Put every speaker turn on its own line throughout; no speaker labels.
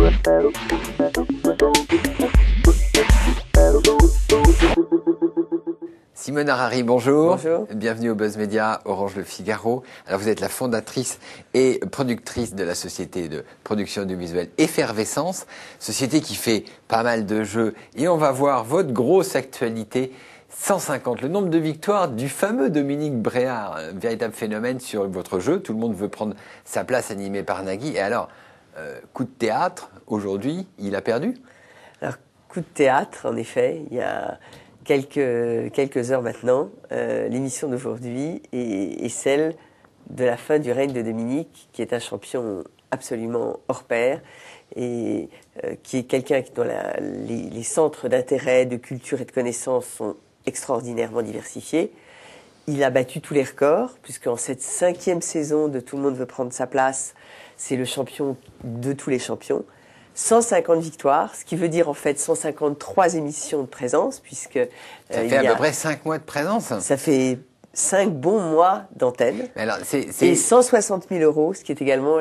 Simone Harary, bonjour.
Bonjour.
Bienvenue au Buzz Media Orange Le Figaro. Alors vous êtes la fondatrice et productrice de la société de production audiovisuelle Effervescence, société qui fait pas mal de jeux. Et on va voir votre grosse actualité, 150, le nombre de victoires du fameux Dominique Bréard, un véritable phénomène sur votre jeu. Tout le monde veut prendre sa place animée par Nagui. Et alors, coup de théâtre, aujourd'hui, il a perdu?
Alors, coup de théâtre, en effet, il y a quelques heures maintenant, l'émission d'aujourd'hui est celle de la fin du règne de Dominique, qui est un champion absolument hors pair et qui est quelqu'un dont les centres d'intérêt, de culture et de connaissances sont extraordinairement diversifiés. Il a battu tous les records, puisqu'en cette 5e saison de Tout le monde veut prendre sa place, c'est le champion de tous les champions. 150 victoires, ce qui veut dire en fait 153 émissions de présence, puisque...
Ça fait à peu près 5 mois de présence.
Ça fait 5 bons mois d'antenne. Et 160 000 euros, ce qui est également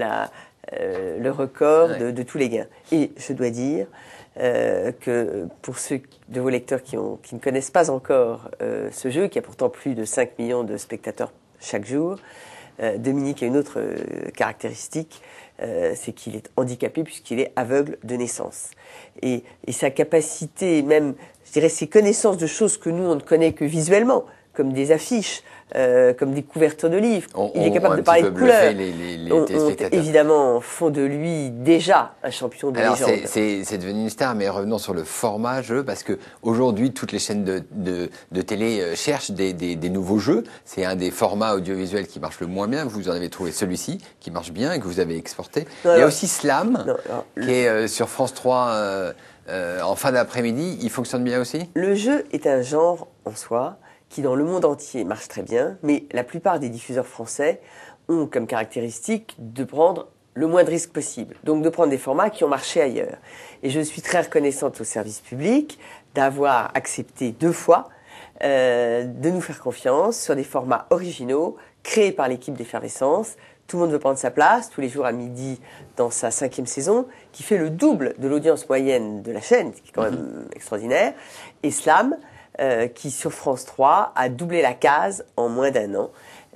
le record de tous les gains. Et je dois dire que pour ceux de vos lecteurs qui ne connaissent pas encore ce jeu, qui a pourtant plus de 5 millions de spectateurs chaque jour, Dominique a une autre caractéristique, c'est qu'il est handicapé puisqu'il est aveugle de naissance. Et sa capacité, même, je dirais, ses connaissances de choses que nous, on ne connaît que visuellement, comme des affiches, comme des couvertures de livres. Il est capable de parler de couleurs. Évidemment, font de lui déjà un champion de légende.
C'est devenu une star, mais revenons sur le format jeu, parce que aujourd'hui, toutes les chaînes de télé cherchent des nouveaux jeux. C'est un des formats audiovisuels qui marche le moins bien. Vous en avez trouvé celui-ci, qui marche bien et que vous avez exporté. Il y a aussi Slam, qui est sur France 3 en fin d'après-midi. Il fonctionne bien aussi?
Le jeu est un genre en soi qui dans le monde entier marche très bien, mais la plupart des diffuseurs français ont comme caractéristique de prendre le moins de risques possible, donc de prendre des formats qui ont marché ailleurs. Et je suis très reconnaissante au service public d'avoir accepté 2 fois de nous faire confiance sur des formats originaux créés par l'équipe d'Effervescence. Tout le monde veut prendre sa place, tous les jours à midi dans sa 5e saison, qui fait le double de l'audience moyenne de la chaîne, ce qui est quand même extraordinaire, et Slam, qui sur France 3 a doublé la case en moins d'1 an,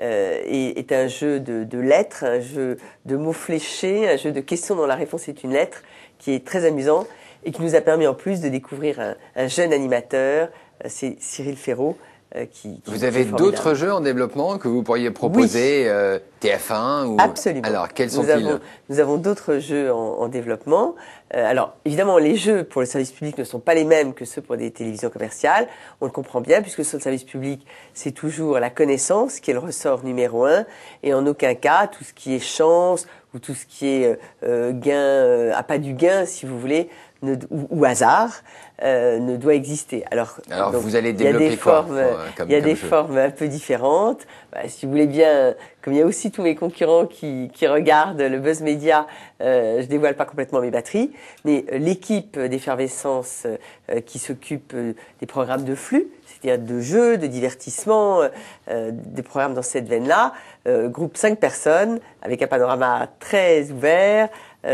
et est un jeu de lettres, un jeu de mots fléchés, un jeu de questions dont la réponse est une lettre, qui est très amusant et qui nous a permis en plus de découvrir un jeune animateur, c'est Cyril Ferraud.
Vous avez d'autres jeux en développement que vous pourriez proposer, TF1 ou...
Absolument.
Alors, quels sont-ils?
Nous avons d'autres jeux en développement. Alors, évidemment, les jeux pour le service public ne sont pas les mêmes que ceux pour des télévisions commerciales. On le comprend bien, puisque sur le service public, c'est toujours la connaissance qui est le ressort numéro 1, et en aucun cas, tout ce qui est chance ou tout ce qui est gain, appât du gain, si vous voulez, ou hasard, ne doit exister. Alors donc,
vous allez développer quoi?
Il y a des formes un peu différentes. Si vous voulez bien, comme il y a aussi tous mes concurrents qui regardent le Buzz Media, je dévoile pas complètement mes batteries, mais l'équipe d'Effervescence qui s'occupe des programmes de flux, c'est-à-dire de jeux, de divertissement, des programmes dans cette veine-là, groupe 5 personnes avec un panorama très ouvert,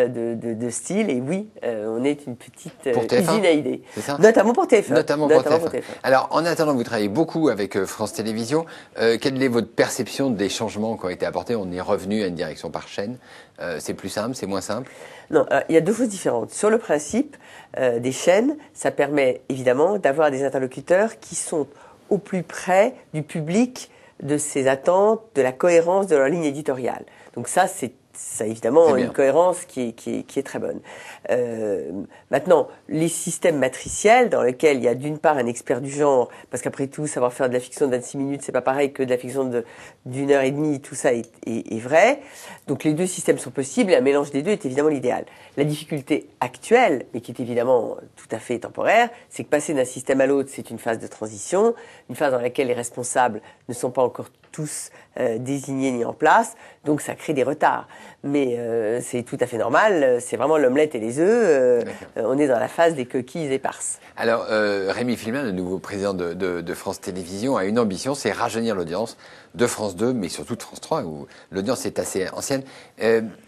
de style, et oui, on est une petite usine à idées. Notamment pour TF1.
Notamment pour TF1. Alors, en attendant, vous travaillez beaucoup avec France Télévisions. Quelle est votre perception des changements qui ont été apportés? On est revenu à une direction par chaîne. C'est plus simple, c'est moins simple?
Non, il y a 2 choses différentes. Sur le principe des chaînes, ça permet évidemment d'avoir des interlocuteurs qui sont au plus près du public, de ses attentes, de la cohérence de leur ligne éditoriale. Donc ça évidemment une cohérence qui est très bonne. Maintenant, les systèmes matriciels dans lesquels il y a d'une part un expert du genre, parce qu'après tout, savoir faire de la fiction de 26 minutes, c'est pas pareil que de la fiction d'1 heure et demie, tout ça est vrai. Donc les 2 systèmes sont possibles et un mélange des 2 est évidemment l'idéal. La difficulté actuelle, mais qui est évidemment tout à fait temporaire, c'est que passer d'un système à l'autre, c'est une phase de transition, une phase dans laquelle les responsables ne sont pas encore tous désignés ni en place, donc ça crée des retards. Mais c'est tout à fait normal, c'est vraiment l'omelette et les œufs, on est dans la phase des coquilles éparses.
Alors, Rémi Filmin, le nouveau président de France Télévisions, a une ambition, c'est rajeunir l'audience de France 2, mais surtout de France 3, où l'audience est assez ancienne.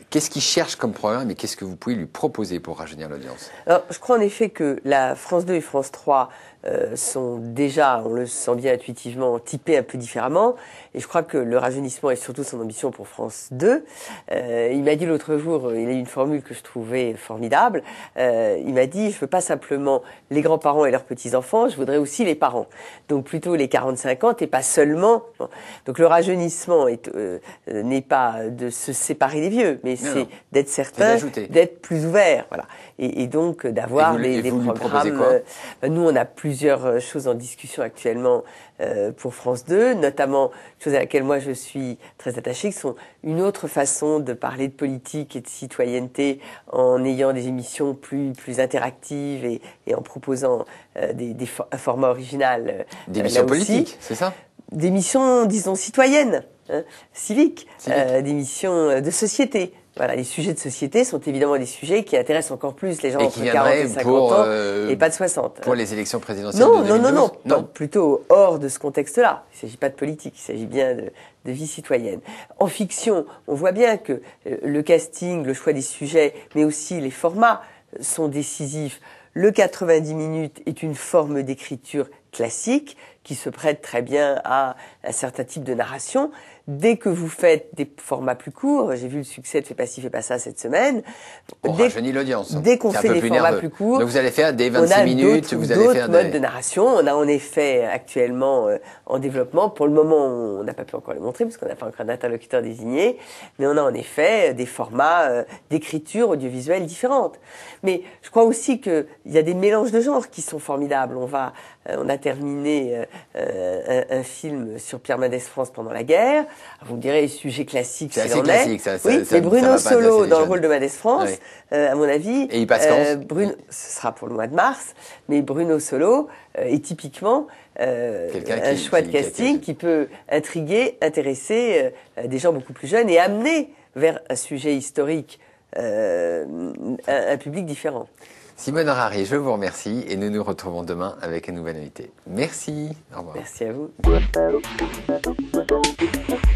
Qu'est-ce qu'il cherche comme programme et qu'est-ce que vous pouvez lui proposer pour rajeunir l'audience?
Alors, je crois en effet que la France 2 et France 3 sont déjà, on le sent bien intuitivement, typés un peu différemment. Et je crois que le rajeunissement est surtout son ambition pour France 2. Il m'a dit l'autre jour, il a eu une formule que je trouvais formidable. Il m'a dit, je veux pas simplement les grands-parents et leurs petits-enfants, je voudrais aussi les parents. Donc plutôt les 40-50 et pas seulement. Bon. Donc le rajeunissement n'est pas de se séparer des vieux, mais c'est d'être certain, d'être plus ouvert. Voilà. Et donc d'avoir des programmes. Nous, on a plusieurs choses en discussion actuellement pour France 2, notamment chose à laquelle moi je suis très attachée, qui sont une autre façon de parler de politique et de citoyenneté en ayant des émissions plus interactives et en proposant un format original.
Des émissions politiques, c'est ça?
Des émissions, disons, citoyennes, civiques, des missions de société. Voilà, les sujets de société sont évidemment des sujets qui intéressent encore plus les gens entre 40 et 50 ans et pas de 60.
Pour les élections présidentielles de 2012.
Non, plutôt hors de ce contexte-là. Il ne s'agit pas de politique, il s'agit bien de vie citoyenne. En fiction, on voit bien que le casting, le choix des sujets, mais aussi les formats sont décisifs. Le 90 minutes est une forme d'écriture classique qui se prête très bien à un certain type de narration. Dès que vous faites des formats plus courts, j'ai vu le succès de Fais pas ci, fais pas ça cette semaine.
On rajeunit l'audience.
Dès qu'on fait des formats plus courts,
donc vous allez faire des 26 minutes, vous allez faire
d'autres modes de narration. On a en effet actuellement en développement. Pour le moment, on n'a pas pu encore les montrer parce qu'on n'a pas encore d'interlocuteur désigné, mais on a en effet des formats d'écriture audiovisuelle différentes. Mais je crois aussi qu'il y a des mélanges de genres qui sont formidables. On a terminé un film sur Pierre Mendès France pendant la guerre. Vous me direz, sujet classique,
c'est assez classique, ça.
Oui, c'est Bruno Solo dans le rôle de Mendès France, à mon avis.
Et il passe quand
Bruno, ce sera pour le mois de mars, mais Bruno Solo est typiquement un choix de casting qui peut intriguer, intéresser des gens beaucoup plus jeunes et amener vers un sujet historique un public différent.
Simone Harary, je vous remercie et nous nous retrouvons demain avec un nouvel invité. Merci. Au revoir.
Merci à vous.